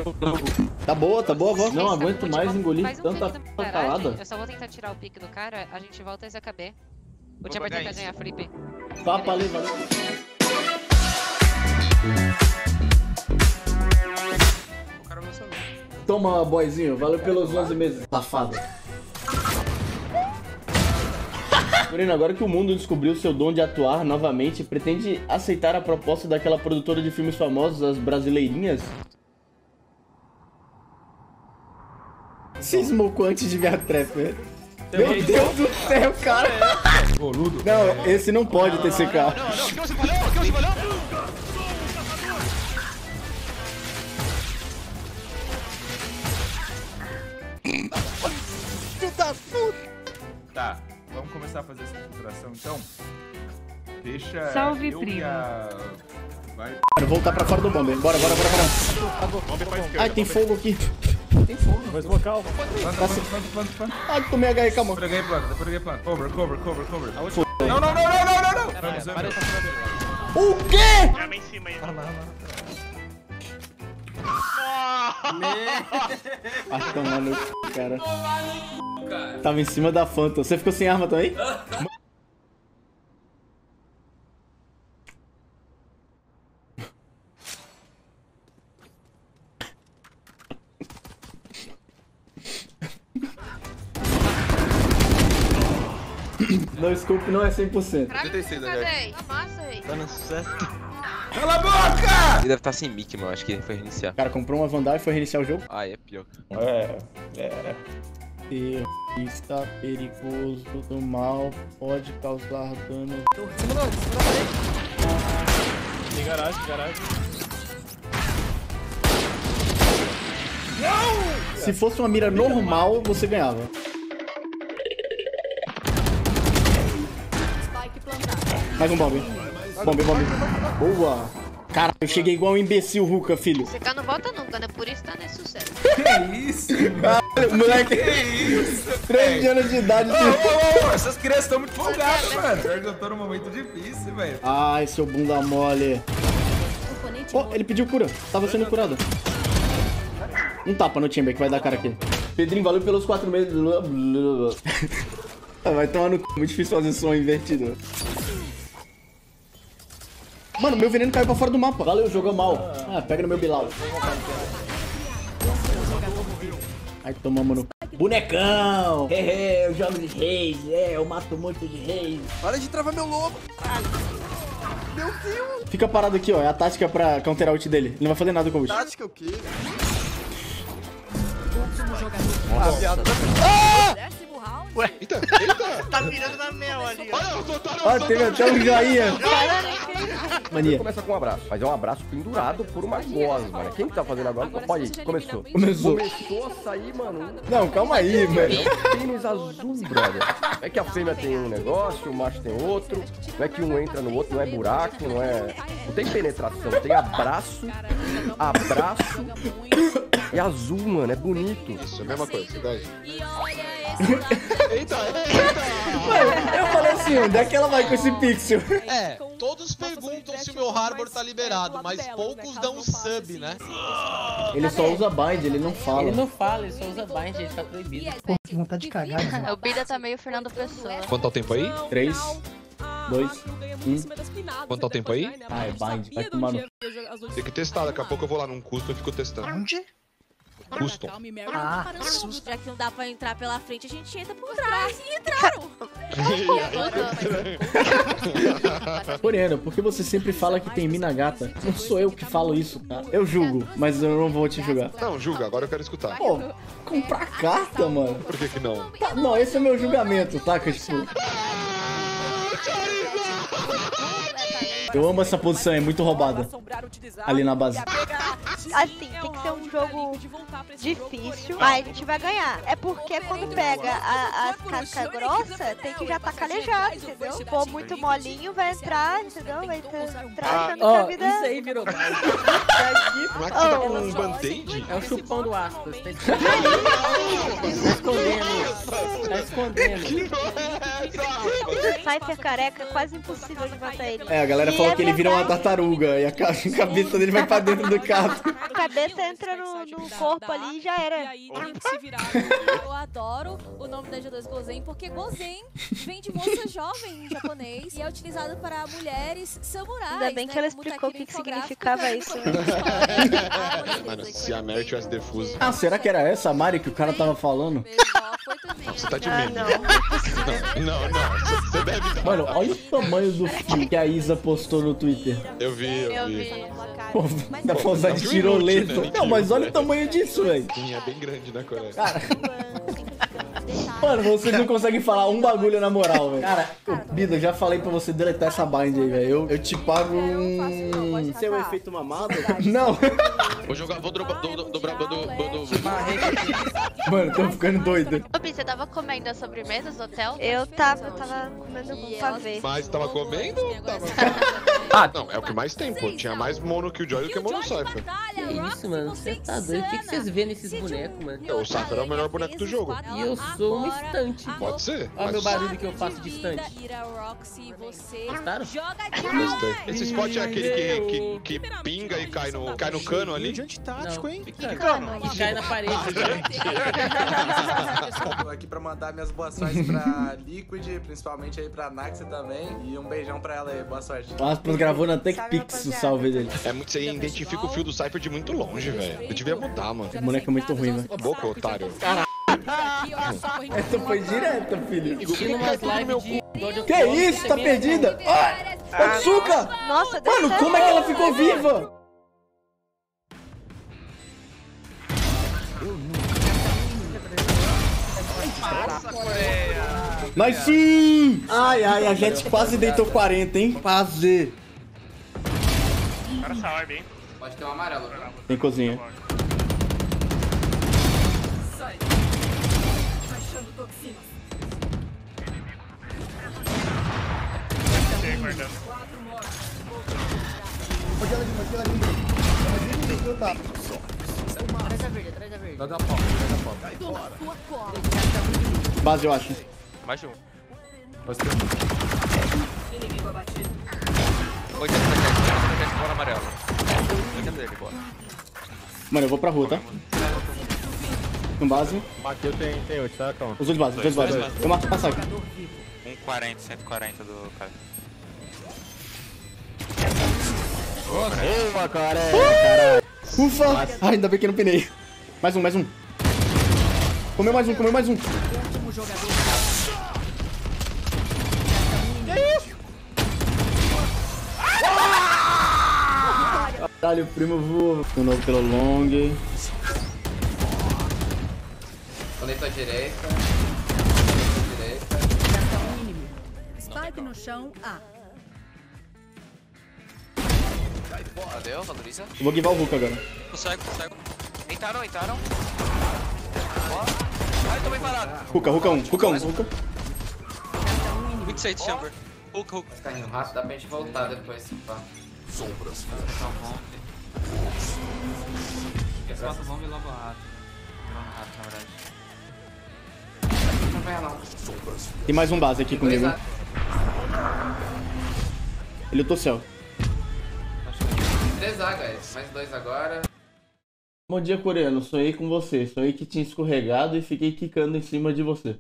Tá boa a voz. Não aguento mais engolir Faz um tanta pique da facalada. garagem. Eu só vou tentar tirar o pique do cara, a gente volta a ZKB. O Chamber tenta ganhar, Felipe. Papo ali, valeu. O cara vai saber. Toma, boyzinho. Valeu pelos 11 meses. Safado. Moreno, agora que o mundo descobriu seu dom de atuar novamente, pretende aceitar a proposta daquela produtora de filmes famosos, as brasileirinhas? Se esmocou antes de ver a trap. Meu Deus do céu, cara. Boludo. Não, esse não pode ter TCK. Não, o que você falou? O que você falou? Filho da puta. Tá, vamos começar a fazer essa filtração então. Deixa Salve, eu primo. e a... Vai. Quero voltar pra fora do bomber. Bora. Bomber pra esquerda. Ai, tem fogo aqui. Tem fogo. Mas local. Planta. Ai, tomei HE, calma. Depois eu ganhei planta. Cover. Não. O quê? Chama em cima aí. Ah, tomar no c, cara. Tava em cima da Phantom. Você ficou sem arma também? No scope não é 100%. Tá no sucesso. Cala a boca! Ele deve estar sem mic, mano. Acho que ele foi reiniciar. O cara comprou uma Vandal e foi reiniciar o jogo. Ah, é pior. Terrorista perigoso do mal pode causar dano. Tem garagem. Se fosse uma mira normal, você ganhava. Mais um bomb. Bomb. Boa. Cara, eu cheguei igual um imbecil, Ruka, filho. ZK não volta nunca, né? Por isso tá nesse sucesso. Que isso? Moleque, Que isso? 13 anos de idade. Ô, essas crianças estão muito folgadas, mano. Pior que eu tô num momento difícil, velho. Ai, seu bunda mole. Oh, ele pediu cura. Tava sendo curado. Um tapa no Chamber que vai dar cara aqui. Pedrinho, valeu pelos 4 meses. Vai tomar no c... Muito difícil fazer som invertido. Mano, meu veneno caiu pra fora do mapa. Valeu, jogou mal. Ah, pega no meu Bilal. Ai, tomamos no c... Bonecão! Eu jogo de reis. Eu mato muito de reis. Para de travar meu lobo. Meu Deus. Fica parado aqui, ó. É a tática pra counter ult dele. Ele não vai fazer nada com o ult. Tática o quê? Ué, eita. Tá virando na mel ali, ó. Olha, o Totoro. Ó, teve até um joinha. Mania. Começa com um abraço, mas é um abraço pendurado por uma gosma, né? Quem que tá fazendo agora? Pode ir, começou. Começou a sair, mano. Não, calma aí, velho. É um pênis azul, brother. É que a fêmea tem um negócio, o macho tem outro. Não é que um entra no outro, não é buraco, não é... Não tem penetração, tem abraço e azul, mano. É bonito. Isso, é a mesma coisa, verdade. Eita. Mano, eu falei assim, onde é que ela vai com esse pixel? É, todos perguntam se o meu Harbor tá liberado, mas poucos dão sub, né? Ele só usa bind, ele não fala. Ele não fala, ele só usa bind, ele tá proibido. Pô, que vontade de cagar, né? O Bida tá meio Fernando Pessoa. Quanto tá o tempo aí? 3, 2, 1. Quanto tá o tempo aí? Ah, é bind. Vai tomar no... Tem que testar, daqui a pouco eu vou lá num custom e fico testando. Onde? Custom. Ah, Já que não dá pra entrar pela frente, a gente entra por trás. E entraram! Coreano, por que você sempre fala que tem mina gata? Não sou eu que falo isso, cara. Eu julgo, mas eu não vou te julgar. Não, julga, agora eu quero escutar. Pô, comprar carta, mano. Por que não? Tá, não, esse é meu julgamento, tá? Tipo... Eu amo essa posição, é muito roubada. Ali na base. Assim, tem que ser um jogo difícil, mas a gente vai ganhar. É porque quando pega as cascas grossas, tem que já tá calejado, entendeu? Se for muito molinho, vai entrar, entendeu? Vai entrar achando que a vida... Isso aí virou base. Como é que você tá com um band-aid? É o chupão do Aspas. Tá escondendo. Tá escondendo. Cypher careca, é quase impossível de matar ele. É, a galera E falou é que ele vira uma verdade. tartaruga e a cabeça dele vai pra dentro do carro. A cabeça entra no corpo ali e já era. E aí tem que se virar. Eu adoro o nome da G2 Gozen, porque Gozen vem de moça jovem em japonês e é utilizado para mulheres samurais. Ainda bem que ela explicou o que significava isso. Mano, se a Mary tivesse defuso. Ah, será que era essa a Mari que o cara tava falando? Você tá de Ah, medo. Não. Você deve. Mano, olha o tamanho do filme que a Isa postou no Twitter. Eu vi. Pô, dá pra usar de tirolesa. Não, mas olha o tamanho disso, velho. Sim, é bem grande, né, Coreia? Cara. Mano, vocês não conseguem falar um bagulho na moral, velho. Cara, Bido, eu já falei pra você deletar essa bind aí, velho. Eu te pago um... Seu efeito mamado? Não. Vou dobrar do... Mano, tô ficando doido. Ô, Bi, você tava comendo as sobremesas do hotel? Eu tava comendo com pavê. Mas tava comendo? Tava. Não, é o que mais tem, pô. Tinha mais Mono Killjoy do que Mono Cypher. Que isso, mano? Você tá doido? O que vocês vê nesses bonecos, mano? O Cypher é o melhor boneco do jogo. E eu sou uma estante. Pode ser. Olha o meu mas- barulho que eu faço de estante. Gostaram? Gostei. Esse spot é aquele que pinga e cai no cano ali? Diante tático, hein? Que cano? E cai na parede. Tô aqui pra mandar minhas boas sortes pra Liquid, principalmente aí pra Naxi também. E um beijão pra ela aí, boa sorte. O Aspas gravou na TechPix o salve dele. É muito, você identifica o fio do Cypher de muito longe, velho. Eu devia mudar, mano. O boneco é muito ruim, velho. Cala a boca, otário. Essa foi direta, filho. Tinha umas lives de... Que isso? Tá perdida? Ó, Otsuka! Nossa, deu Mano, certo. como é que ela ficou viva? Mas sim! Ai, a gente quase deitou 40, hein? Quase. O cara sabe, hein? Pode ter um amarelo. Tem cozinha. Tem guardando. Atrás da porta. Base, eu acho. Mais de um. Inimigo abatido. 80 bola amarela. 80 dele, bora. Mano, eu vou pra rua, tá? Com base. Aqui eu tenho 8, tá? Calma. Os dois bases, os dois bases. Eu mato pra saco. 140, 140 do cara. Boa, cara! Caralho. Ufa! Ai, ainda bem que eu não penei. Mais um, mais um. Comeu mais um, comeu mais um. Caralho, o primo voa. De novo pelo long. Coleta direita. Direita. Spike no chão, A. Valeu, valoriza. Eu vou givar o Hulk agora. Consegue. Entraram. Ai, tô bem parado. Hulk 1. 26 chamber. Hulk. Caindo rápido, dá pra gente voltar depois. Pá. Sombras. Esse mata o bomba e logo rato. Rato, na verdade. Não vai não. Tem mais um base aqui comigo. Ele lutou céu. 3A, guys. Mais 2 agora. Bom dia, coreano. Sonhei com você. Sonhei que tinha escorregado e fiquei quicando em cima de você.